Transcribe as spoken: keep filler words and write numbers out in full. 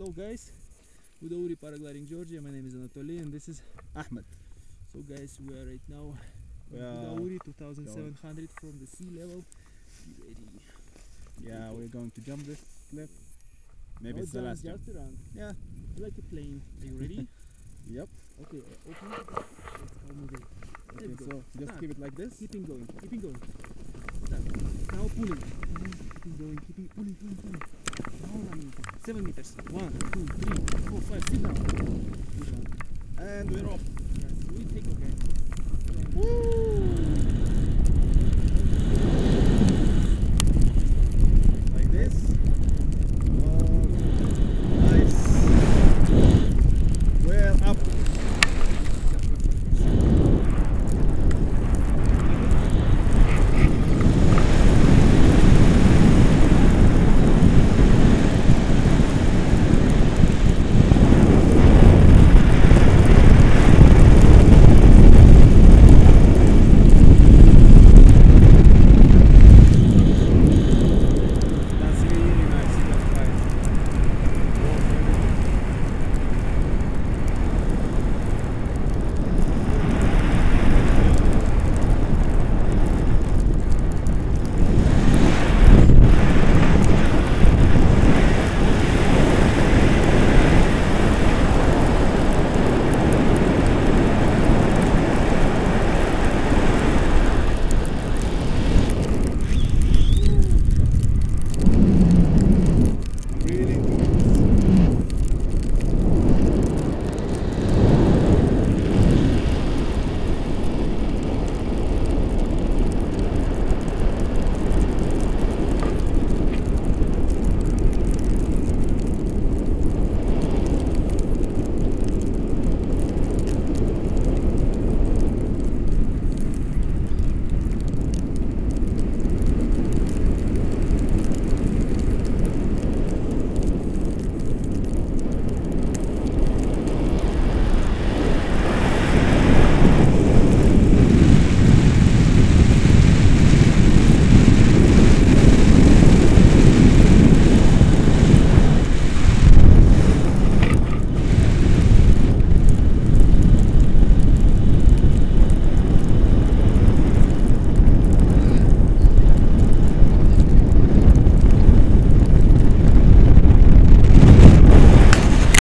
Hello guys, Udauri Paragliding Georgia. My name is Anatoly and this is Ahmed. So guys, we are right now We on are Udauri two thousand seven hundred from the sea level. Be ready. Yeah, Okay. we're going to jump this cliff. Maybe No it's the jump, last jump. just around. Yeah. Like a plane. Are you ready? Yep. Okay, uh, open it. Let's all move it. Okay, Let's go. so just Start. keep it like this. Keeping going, keeping going. Start. Now pulling. Keeping going, keeping pulling, pulling, pulling. Now running. Seven meters. One, two, three, four, five. Sit down. Good one. And we're off. Yes, we take okay. Woo!